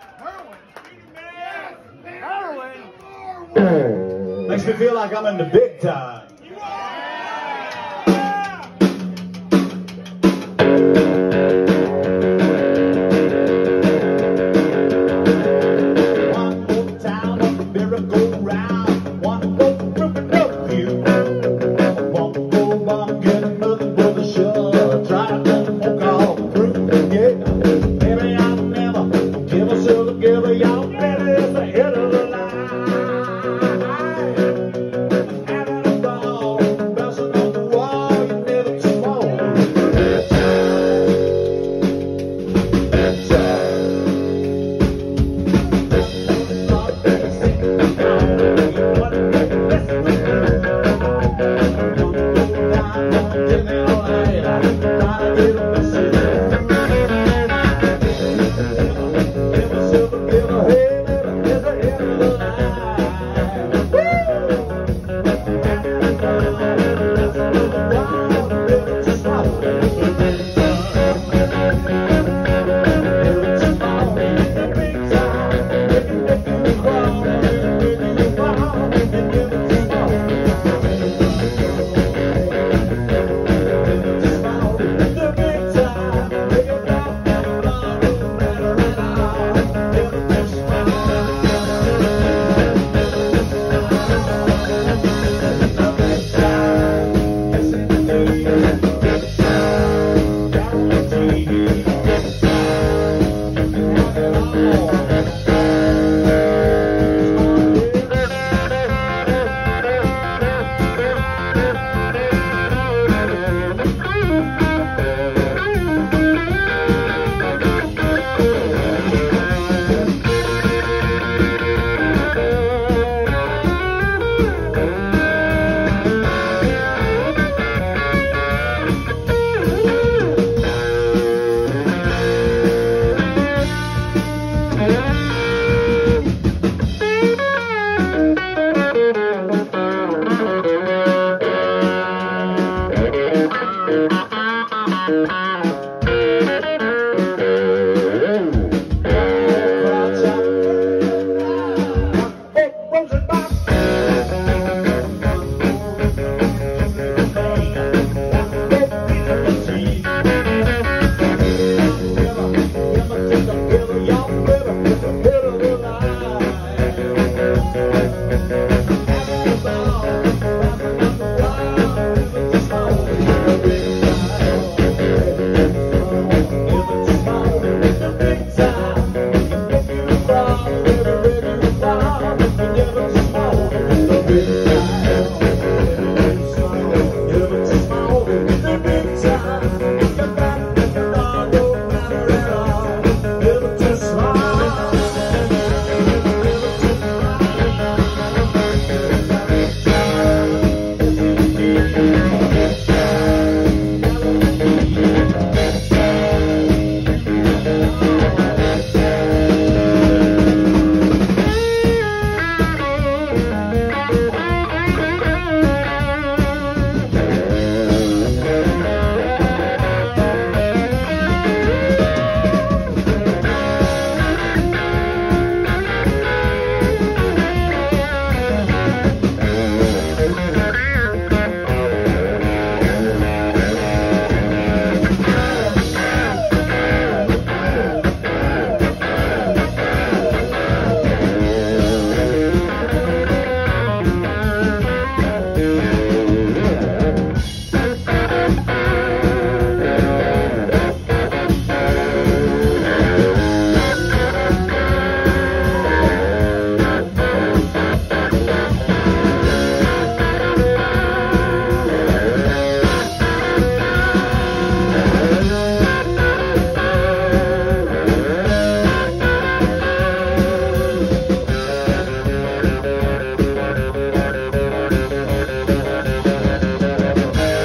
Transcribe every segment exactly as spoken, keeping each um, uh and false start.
Makes me feel like I'm in the big time. One more time on the merry-go-round. One more ripping up you. One more one, get another brother shove. Try to walk all through, yeah. Maybe I'll never give a silver giver. Y'all better at the head of the line.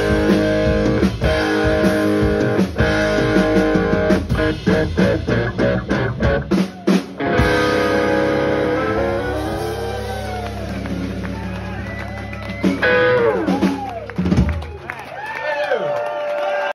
Thank you.